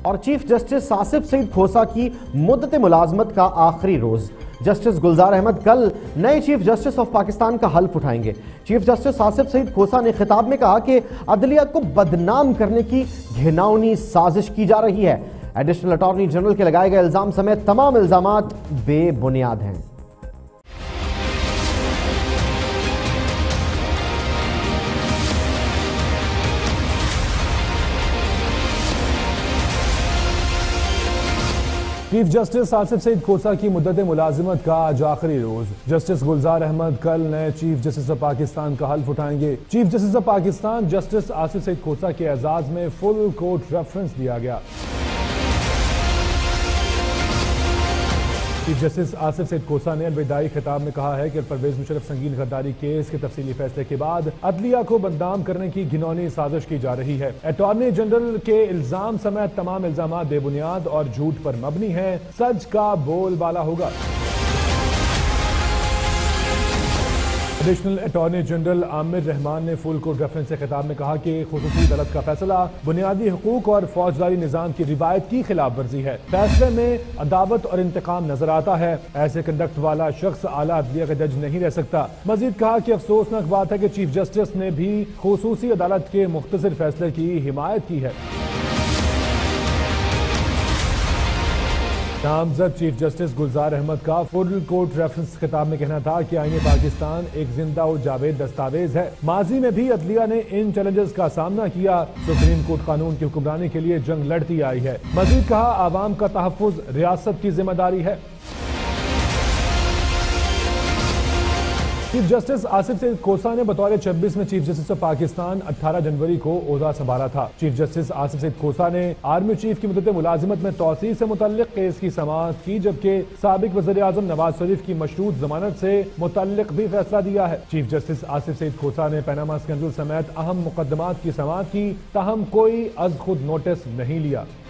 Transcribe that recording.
और chief justice Asif Saeed Khosa की मुद्दत मुलाजमत का आखिरी रोज। जस्टिस गुलजार अहमद कल नए चीफ जस्टिस ऑफ पाकिस्तान का हल्फ उठाएंगे। चीफ जस्टिस आसिफ सईद खोसा ने खिताब में कहा कि अदलिया को बदनाम करने की घिनौनी साजिश की जा रही है। एडिशनल अटॉर्नी जनरल के लगाए गए इल्जाम समेत तमाम इल्जामात बेबुनियाद हैं। चीफ जस्टिस आसिफ सईद खोसा की मुद्दत मुलाजिमत का आज आखिरी रोज। जस्टिस गुलजार अहमद कल नए चीफ जस्टिस ऑफ पाकिस्तान का हल्फ उठाएंगे। Chief justice of Pakistan justice Asif Saeed Khosa के एजाज में फुल कोर्ट रेफरेंस दिया गया। चीफ जस्टिस आसिफ सईद खोसा ने अलविदाई खिताब में कहा है कि परवेज मुशर्रफ संगीन गद्दारी केस के तफसीली फैसले के बाद अदलिया को बदनाम करने की घिनौनी साजिश की जा रही है। अटॉर्नी जनरल के इल्जाम समेत तमाम इल्जाम बेबुनियाद और झूठ पर मबनी है। सच का बोलबाला होगा। Additional attorney general Aamir Rehman ने फुल कोर्ट रेफरेंस से खिताब में कहा कि खुसूसी अदालत का फैसला बुनियादी हुकूक और फौजदारी निजाम की रिवायत की खिलाफ वर्जी है। फैसले में अदावत और इंतकाम नजर आता है। ऐसे कंडक्ट वाला शख्स आला अदलिया का जज नहीं रह सकता। मजीद कहा कि अफसोसनाक बात है कि चीफ जस्टिस ने भी खुसूसी अदालत के मुख्तसर फैसले की हिमायत की है। नामजद चीफ जस्टिस गुलजार अहमद का फुल कोर्ट रेफरेंस खिताब में कहना था कि आईने पाकिस्तान एक जिंदा और जावेद दस्तावेज है। माजी में भी अदलिया ने इन चैलेंजेस का सामना किया। सुप्रीम कोर्ट कानून की हुक्मरानी के लिए जंग लड़ती आई है। मजीद कहा आवाम का तहफ्फुज रियासत की जिम्मेदारी है। चीफ जस्टिस आसिफ सईद खोसा ने बतौर 26वें चीफ जस्टिस ऑफ पाकिस्तान 18 जनवरी को ओहदा संभाला था। चीफ जस्टिस आसिफ सईद खोसा ने आर्मी चीफ की मुद्दत मुलाजिमत में तौसीह से मुतल्लिक केस की समाअत की, जबकि साबिक वज़ीर आज़म नवाज शरीफ की मशरूत जमानत से मुतल्लिक भी फैसला दिया है। चीफ जस्टिस आसिफ सईद खोसा ने पैनामा स्कैंडल समेत अहम मुकदमात की समाअत की, ताहम कोई अज खुद नोटिस नहीं लिया।